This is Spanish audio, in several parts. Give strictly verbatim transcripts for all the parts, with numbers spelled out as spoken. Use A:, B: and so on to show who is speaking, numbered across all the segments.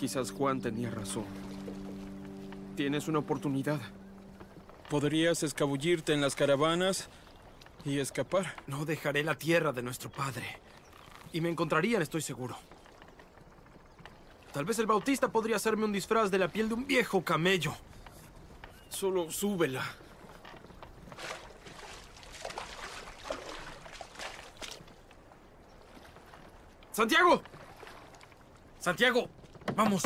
A: Quizás Juan tenía razón. Tienes una oportunidad.
B: Podrías escabullirte en las caravanas y escapar.
A: No dejaré la tierra de nuestro padre. Y me encontrarían, estoy seguro. Tal vez el Bautista podría hacerme un disfraz de la piel de un viejo camello. Solo súbela. ¡Santiago! ¡Santiago! ¡Vamos!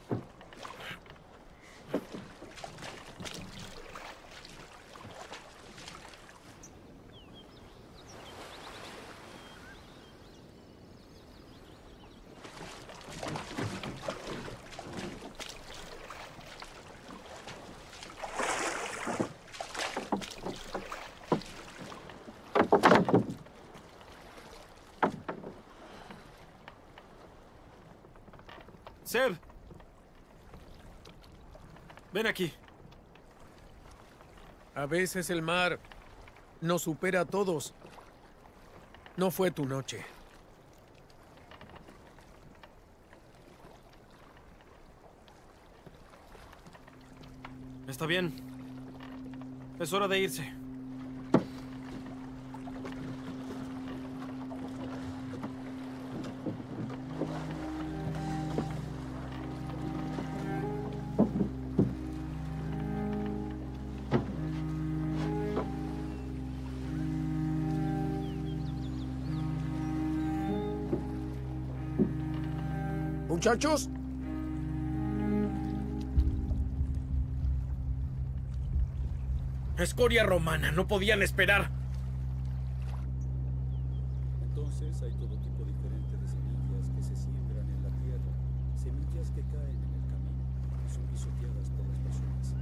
A: Seb. Ven aquí.
C: A veces el mar nos supera a todos. No fue tu noche.
A: Está bien. Es hora de irse.
C: Muchachos,
A: Escoria romana, no podían esperar.
D: Entonces hay todo tipo diferente de semillas que se siembran en la tierra, semillas que caen en el camino y son pisoteadas por las personas.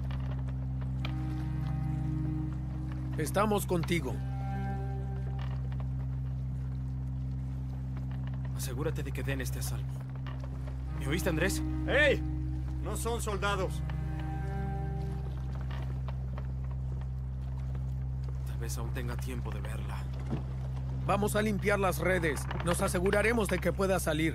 C: estamos contigo.
A: Asegúrate de que Den esté a salvo. ¿Me oíste, Andrés?
E: ¡Hey! No son soldados.
A: Tal vez aún tenga tiempo de verla.
C: Vamos a limpiar las redes. Nos aseguraremos de que pueda salir.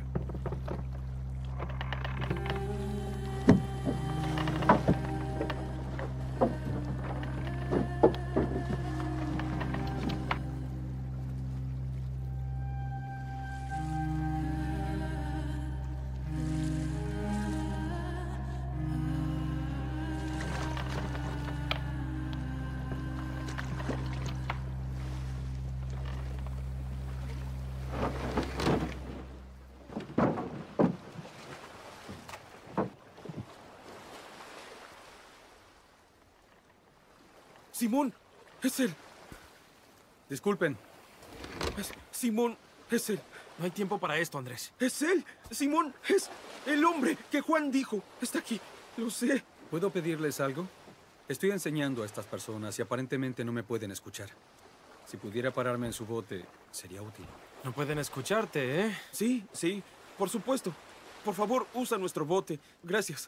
A: ¡Simón! ¡Es él!
E: Disculpen.
A: Es... ¡Simón! ¡Es él! No hay tiempo para esto, Andrés.
B: ¡Es él! ¡Simón! ¡Es el hombre que Juan dijo! Está aquí. Lo sé.
D: ¿Puedo pedirles algo? Estoy enseñando a estas personas y aparentemente no me pueden escuchar. Si pudiera pararme en su bote, sería útil.
A: No pueden escucharte, ¿eh?
B: Sí, sí. Por supuesto. Por favor, usa nuestro bote. Gracias.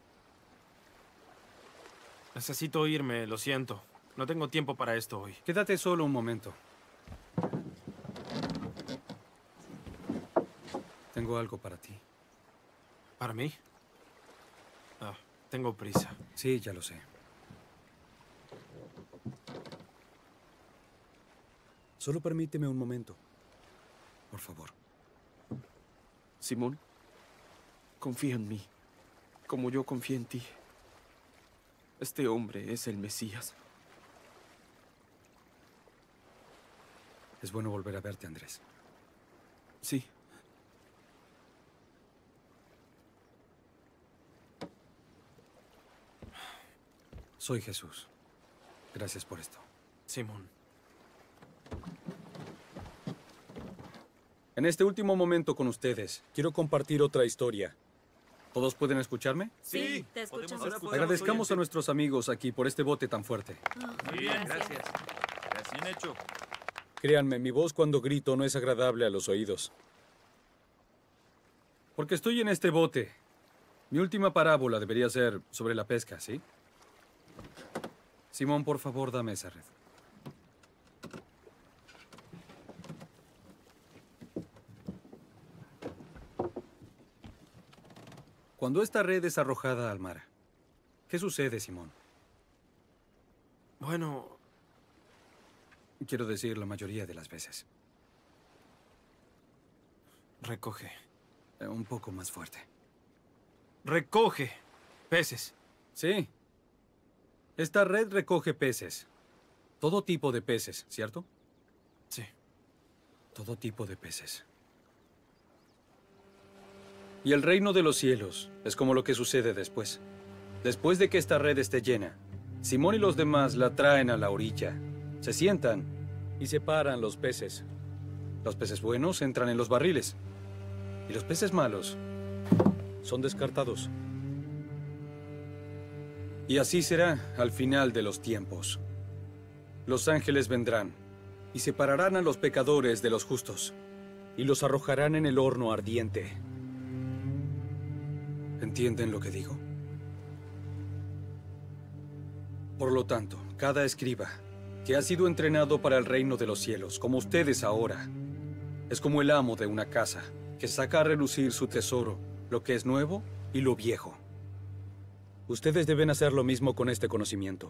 A: Necesito irme, lo siento. No tengo tiempo para esto hoy.
D: Quédate solo un momento. Tengo algo para ti.
A: ¿Para mí? Ah, tengo prisa.
D: Sí, ya lo sé. Solo permíteme un momento. Por favor.
B: Simón, confía en mí, como yo confié en ti. Este hombre es el Mesías.
D: Es bueno volver a verte, Andrés.
B: Sí.
D: Soy Jesús. Gracias por esto.
A: Simón.
D: En este último momento con ustedes, quiero compartir otra historia. ¿Todos pueden escucharme?
F: Sí, te escuchamos.
D: Agradezcamos a nuestros amigos aquí por este bote tan fuerte.
F: Muy bien,
E: Gracias. Bien hecho.
D: Créanme, mi voz cuando grito no es agradable a los oídos. Porque estoy en este bote. Mi última parábola debería ser sobre la pesca, ¿sí? Simón, por favor, dame esa red. Cuando esta red es arrojada al mar, ¿qué sucede, Simón?
A: Bueno,
D: Quiero decir, la mayoría de las veces.
A: recoge.
D: Eh, Un poco más fuerte.
A: Recoge peces.
D: Sí. Esta red recoge peces. Todo tipo de peces, ¿cierto?
A: Sí.
D: Todo tipo de peces. Y el reino de los cielos es como lo que sucede después. Después de que esta red esté llena, Simón y los demás la traen a la orilla. Se sientan y separan los peces. Los peces buenos entran en los barriles. Y los peces malos son descartados. Y así será al final de los tiempos. Los ángeles vendrán y separarán a los pecadores de los justos y los arrojarán en el horno ardiente. ¿Entienden lo que digo? Por lo tanto, cada escriba que ha sido entrenado para el reino de los cielos, como ustedes ahora, es como el amo de una casa que saca a relucir su tesoro, lo que es nuevo y lo viejo. Ustedes deben hacer lo mismo con este conocimiento.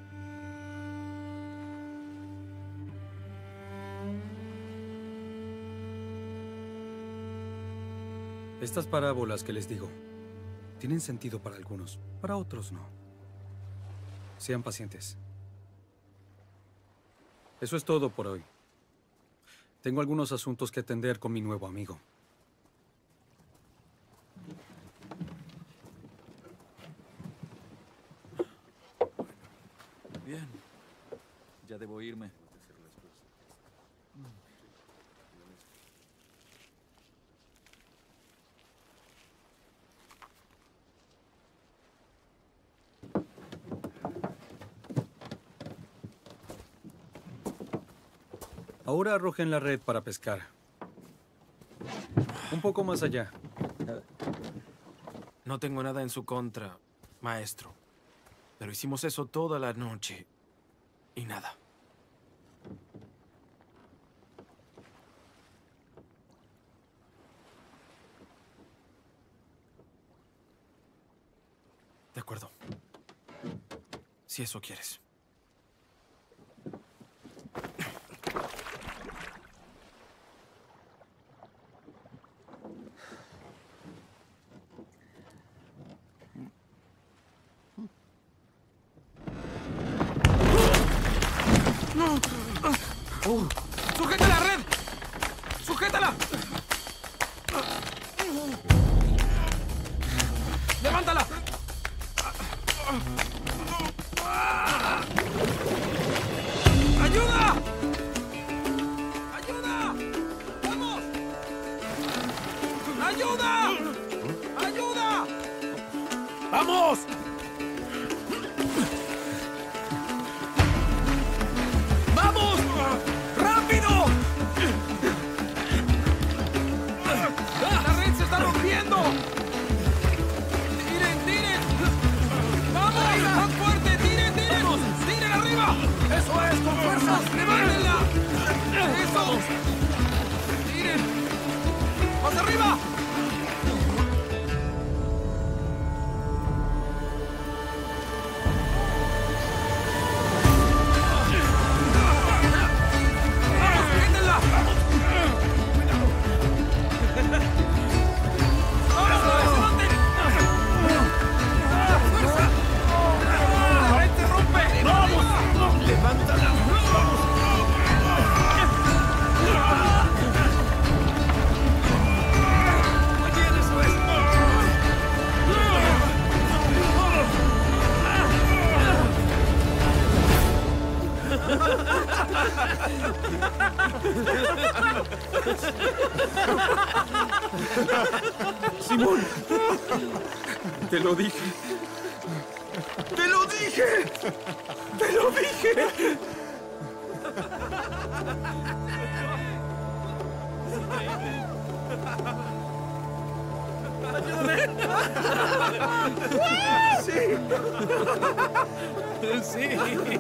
D: Estas parábolas que les digo tienen sentido para algunos, para otros no. Sean pacientes. Eso es todo por hoy. Tengo algunos asuntos que atender con mi nuevo amigo.
E: Bien. Ya debo irme.
D: Ahora arrojen la red para pescar. Un poco más allá.
A: No tengo nada en su contra, maestro. Pero hicimos eso toda la noche. Y nada. De acuerdo. Si eso quieres. ¡Sujeta la red! ¡Sujétala! ¡Levántala! ¡Ayuda! ¡Ayuda! ¡Vamos! ¡Ayuda! ¡Ayuda!
C: ¡Vamos! ¡Vamos! ¡Rápido!
A: ¡La red se está rompiendo! ¡Tiren, tiren! ¡Vamos! ¡Más fuerte! ¡Tiren, tiren! ¡Tiren arriba!
C: ¡Eso es! ¡Con fuerza!
A: ¡Levántenla! ¡Eso! ¡Tiren! ¡Más arriba!
B: Simón, te lo dije. ¡Te lo dije! ¡Te lo dije!
C: ¡Sí!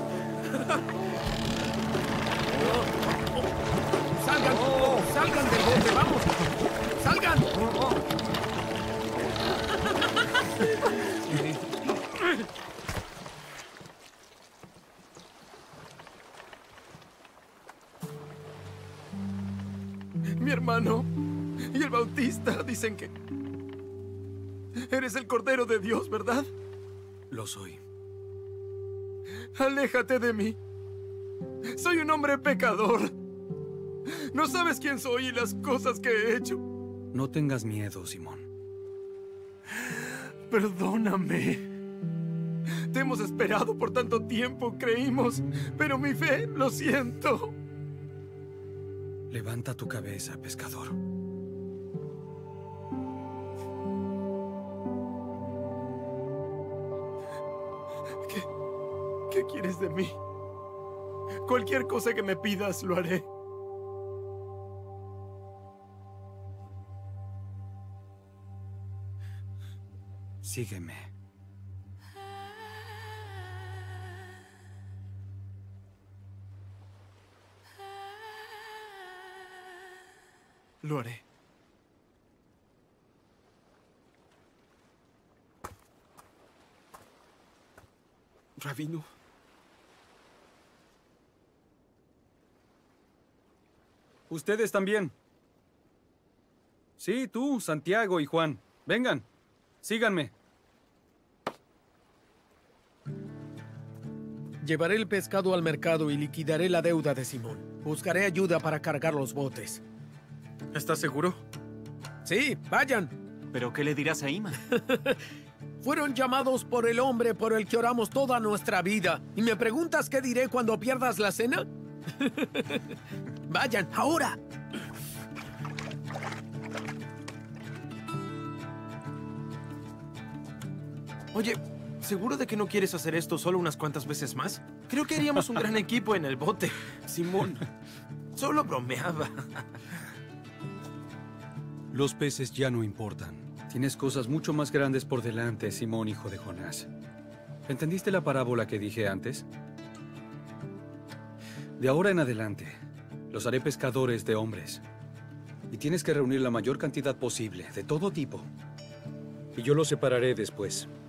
C: ¡Salgan! ¡Salgan del bote! ¡Vamos! ¡Salgan!
A: Mi hermano y el Bautista dicen que eres el Cordero de Dios, ¿verdad?
B: Lo soy.
A: Aléjate de mí. Soy un hombre pecador. No sabes quién soy y las cosas que he hecho.
D: No tengas miedo, Simón.
A: Perdóname. Te hemos esperado por tanto tiempo, creímos, pero mi fe, lo siento.
D: Levanta tu cabeza, pescador.
A: ¿Qué, qué quieres de mí? Cualquier cosa que me pidas, lo haré.
D: Sígueme.
A: Lo haré.
B: Rabino,
D: Ustedes también. Sí, tú, Santiago y Juan. Vengan, síganme.
C: Llevaré el pescado al mercado y liquidaré la deuda de Simón. Buscaré ayuda para cargar los botes.
A: ¿Estás seguro?
C: Sí, vayan.
E: ¿Pero qué le dirás a Ima?
C: Fueron llamados por el hombre por el que oramos toda nuestra vida. ¿Y me preguntas qué diré cuando pierdas la cena? Vayan, ahora.
A: Oye, ¿seguro de que no quieres hacer esto solo unas cuantas veces más? Creo que haríamos un gran equipo en el bote.
B: Simón,
A: Solo bromeaba.
D: Los peces ya no importan. Tienes cosas mucho más grandes por delante, Simón, hijo de Jonás. ¿Entendiste la parábola que dije antes? De ahora en adelante, los haré pescadores de hombres. Y tienes que reunir la mayor cantidad posible, de todo tipo. Y yo los separaré después.